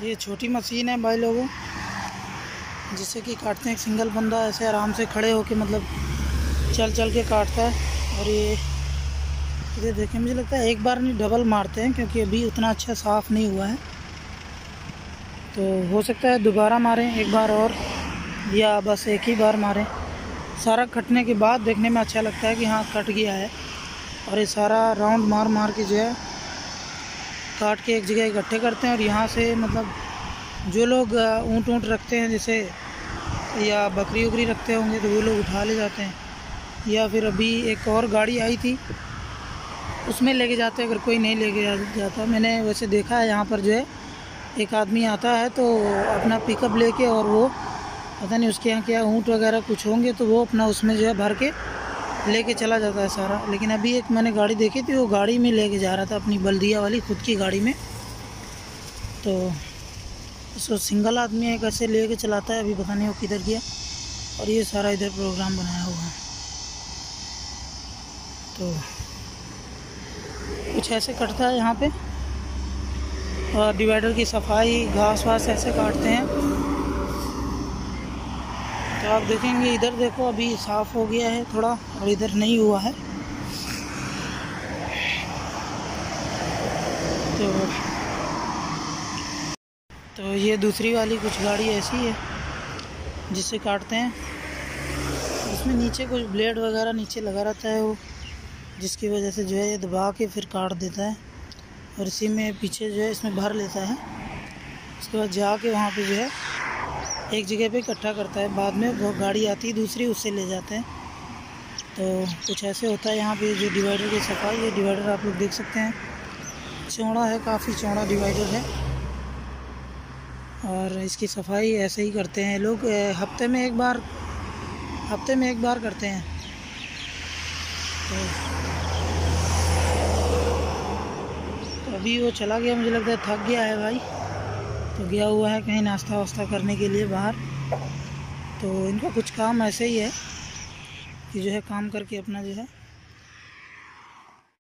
ये छोटी मशीन है भाई लोगों, जिससे कि काटते हैं। एक सिंगल बंदा ऐसे आराम से खड़े होके मतलब चल चल के काटता है। और ये देखें, मुझे लगता है एक बार नहीं डबल मारते हैं, क्योंकि अभी उतना अच्छा साफ़ नहीं हुआ है। तो हो सकता है दोबारा मारें एक बार और, या बस एक ही बार मारें। सारा कटने के बाद देखने में अच्छा लगता है कि हाँ कट गया है। और ये सारा राउंड मार मार के जो है काट के एक जगह इकट्ठे करते हैं। और यहाँ से मतलब जो लोग ऊँट रखते हैं जैसे, या बकरी उकरी रखते होंगे, तो वो लोग उठा ले जाते हैं। या फिर अभी एक और गाड़ी आई थी, उसमें लेके जाते हैं अगर कोई नहीं लेके जाता। मैंने वैसे देखा है यहाँ पर जो है एक आदमी आता है तो अपना पिकअप लेके, और वो पता नहीं उसके यहाँ क्या ऊँट वगैरह कुछ होंगे, तो वो अपना उसमें जो है भर के लेके चला जाता है सारा। लेकिन अभी एक मैंने गाड़ी देखी थी, वो गाड़ी में लेके जा रहा था, अपनी बल्दिया वाली खुद की गाड़ी में। तो उसको सिंगल आदमी है कैसे लेके चलाता है, अभी पता नहीं वो किधर गया। और ये सारा इधर प्रोग्राम बनाया हुआ है। तो कुछ ऐसे कटता है यहाँ पे। और डिवाइडर की सफाई, घास वास ऐसे काटते हैं। तो आप देखेंगे इधर देखो अभी साफ़ हो गया है थोड़ा, और इधर नहीं हुआ है। तो ये दूसरी वाली कुछ गाड़ी ऐसी है जिससे काटते हैं। इसमें नीचे कुछ ब्लेड वगैरह नीचे लगा रहता है वो, जिसकी वजह से जो है ये दबा के फिर काट देता है। और इसी में पीछे जो है इसमें भर लेता है। उसके बाद जाके वहाँ पे जो है एक जगह पे इकट्ठा करता है। बाद में वो गाड़ी आती है दूसरी, उससे ले जाते हैं। तो कुछ ऐसे होता है यहाँ पे। जो डिवाइडर की सफाई, ये डिवाइडर आप लोग देख सकते हैं, चौड़ा है, काफ़ी चौड़ा डिवाइडर है। और इसकी सफाई ऐसे ही करते हैं लोग, हफ्ते में एक बार करते हैं। तो अभी वो चला गया, मुझे लगता है थक गया है भाई, तो गया हुआ है कहीं नाश्ता वास्ता करने के लिए बाहर। तो इनका कुछ काम ऐसे ही है कि जो है काम करके अपना जो है